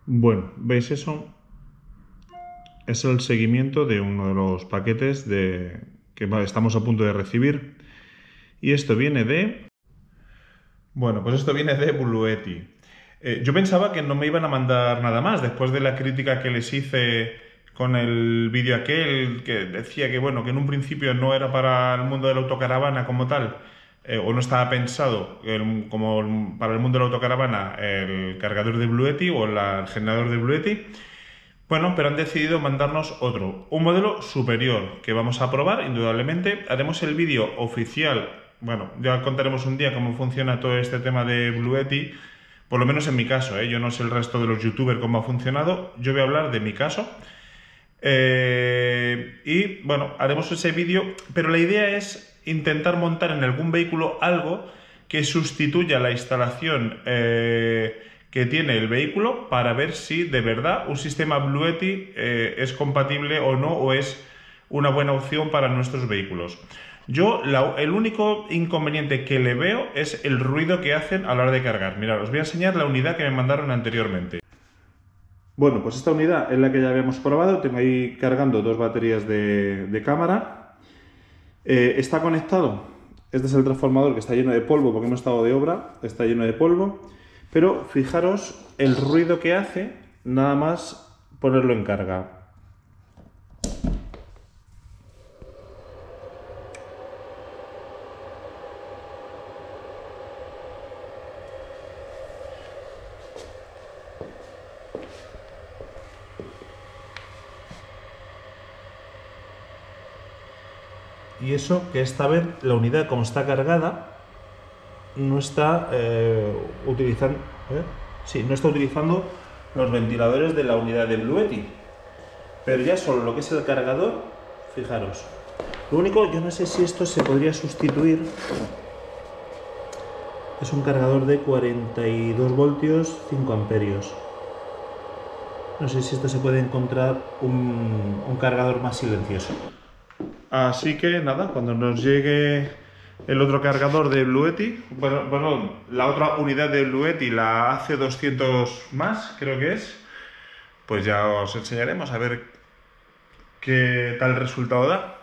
Bueno, ¿veis eso? Es el seguimiento de uno de los paquetes que estamos a punto de recibir. Y esto viene de... Bueno, pues esto viene de Bluetti. Yo pensaba que no me iban a mandar nada más, después de la crítica que les hice con el vídeo aquel, que decía que, bueno, que en un principio no era para el mundo de la autocaravana como tal, o no estaba pensado como para el mundo de la autocaravana el cargador de Bluetti o el generador de Bluetti. Bueno, pero han decidido mandarnos otro, un modelo superior que vamos a probar, indudablemente. Haremos el vídeo oficial, bueno, ya contaremos un día cómo funciona todo este tema de Bluetti, por lo menos en mi caso, yo no sé el resto de los youtubers cómo ha funcionado, yo voy a hablar de mi caso. Y bueno, haremos ese vídeo, pero la idea es intentar montar en algún vehículo algo que sustituya la instalación que tiene el vehículo para ver si de verdad un sistema Bluetti es compatible o no, o es una buena opción para nuestros vehículos. Yo el único inconveniente que le veo es el ruido que hacen a la hora de cargar. Mirad, os voy a enseñar la unidad que me mandaron anteriormente. Bueno, pues esta unidad es la que ya habíamos probado. Tengo ahí cargando dos baterías de cámara. Está conectado. Este es el transformador que está lleno de polvo porque hemos estado de obra. Está lleno de polvo. Pero fijaros el ruido que hace nada más ponerlo en carga. Y eso que esta vez la unidad, como está cargada, no está utilizando, no está utilizando los ventiladores de la unidad de Bluetti. Pero ya solo lo que es el cargador, fijaros. Lo único, yo no sé si esto se podría sustituir. Es un cargador de 42 voltios, 5 amperios. No sé si esto se puede encontrar un cargador más silencioso. Así que nada, cuando nos llegue el otro cargador de Bluetti, bueno, la otra unidad de Bluetti, la AC200 más, creo que es, pues ya os enseñaremos a ver qué tal resultado da.